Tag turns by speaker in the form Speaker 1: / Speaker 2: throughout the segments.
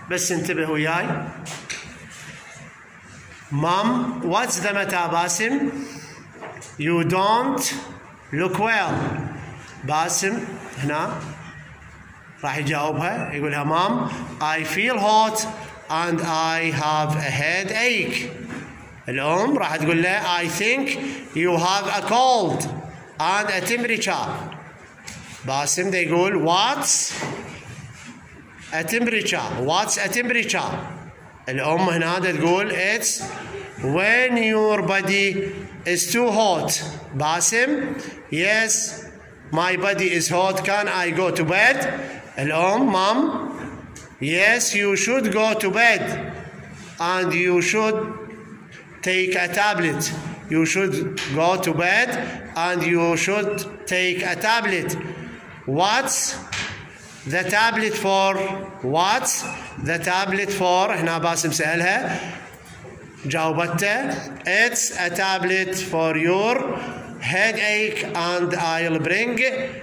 Speaker 1: بس انتبه وياي. Mom, what's the matter باسم؟ You don't look well. باسم هنا راح يجاوبها يقولها Mom, I feel hot and I have a headache. الأم راح تقول له I think you have a cold and a temperature. باسم يقول what's a temperature? What's a temperature? الأم هنا تقول it's when your body is too hot. باسم yes my body is hot, can I go to bed? الأم Mom yes you should go to bed and you should take a tablet. You should go to bed and you should take a tablet. What's the tablet for? What's the tablet for? هنا باسم سألها جاوبته it's a tablet for your headache and I'll bring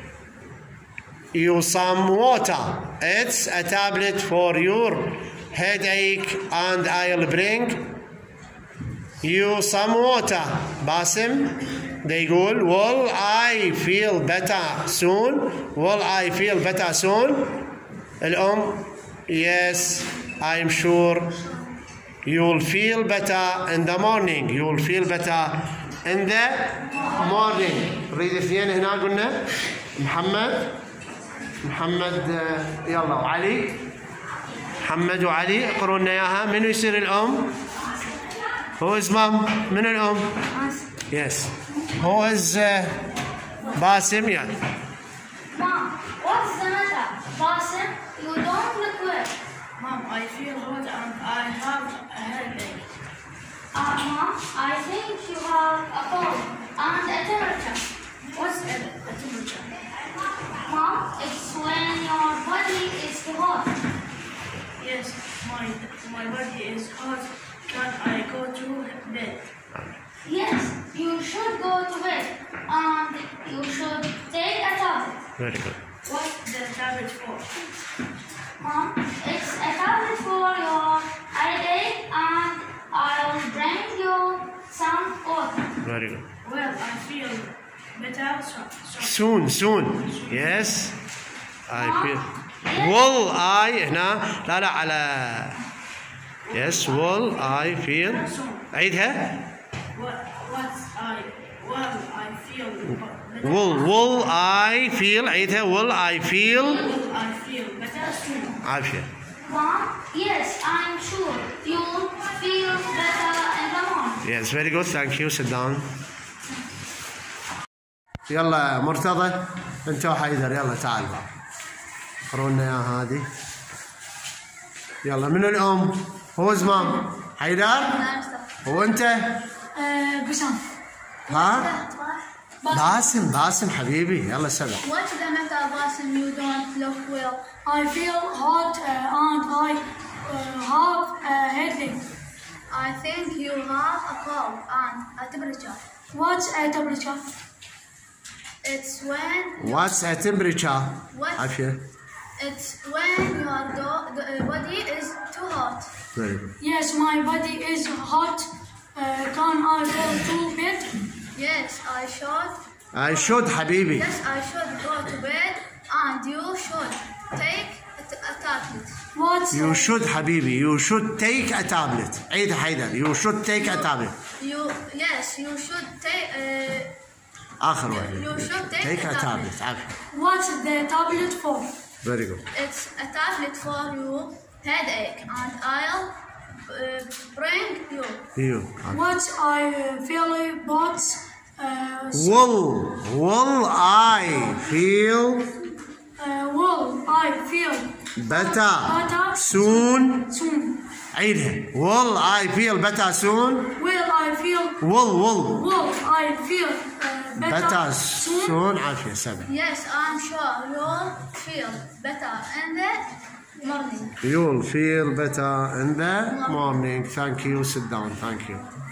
Speaker 1: you some water. It's a tablet for your headache and I'll bring you some water. باسم يقول will I feel better soon? Will I feel better soon? الأم yes I'm sure you'll feel better in the morning. You'll feel better in the morning. نريد اثنين هنا قلنا محمد يلا وعلي. محمد وعلي اقروا لنا اياها. منو يصير الأم؟ Who is mom? منو الأم؟ Yes. Who is باسم يعني.
Speaker 2: Mom, what's the matter? Basim, you don't look well.
Speaker 3: Mom, I feel hot and I have a headache.
Speaker 2: Mom, I think you have a cold and a temperature.
Speaker 3: What's a temperature?
Speaker 2: Mom, it's when your body is too hot.
Speaker 3: Yes, my body is hot. Can I go to bed?
Speaker 2: Yes, you should go to bed and you should take a tablet.
Speaker 1: Very good.
Speaker 3: What's the tablet for?
Speaker 2: Mom, it's a tablet for your headache and I'll bring you some water.
Speaker 1: Very good.
Speaker 3: Well, I feel better
Speaker 1: soon. Yes. I feel. Will I هنا لا على. Yes. Will I feel. عيدها. Will I feel. عيدها. Will I feel
Speaker 3: better soon.
Speaker 1: عافية.
Speaker 2: Mom, yes, I'm sure you'll feel better in the morning.
Speaker 1: Yes, very good. Thank you. Sit down. يلا مرتضى انت وحيدر يلا تعال اقروا لنا اياها هذه. يلا منو الأم؟ هو مام؟ حيدر؟ هو انت؟
Speaker 2: بسام.
Speaker 1: ها؟ باسم حبيبي يلا سبع.
Speaker 2: What's the matter, Basim? You don't look well. I feel hot and I have a headache. I think you have a cold and a temperature. What's a temperature? It's when.
Speaker 1: What's a temperature? عافية.
Speaker 2: It's when your body is too hot.
Speaker 1: Very good.
Speaker 2: Yes, my body is hot. Can I go to bed? Yes,
Speaker 1: I should حبيبي.
Speaker 2: Yes, I should go to bed and you should take a tablet. What's
Speaker 1: You should حبيبي. You should take a tablet. عيد حيدر. You should take a tablet.
Speaker 2: Yes, you should take.
Speaker 1: آخر واحد.
Speaker 2: You should take
Speaker 1: a tablet. عافية.
Speaker 2: What's the tablet for?
Speaker 1: Very good.
Speaker 2: It's a tablet for your headache and I'll bring you. What I feel but
Speaker 1: Will I feel better soon? عيدها. Will I feel better soon?
Speaker 2: Will I feel
Speaker 1: better soon. عافية سبع.
Speaker 2: Yes, I'm sure you'll feel better in the morning.
Speaker 1: You'll feel better in the morning. Thank you. Sit down. Thank you.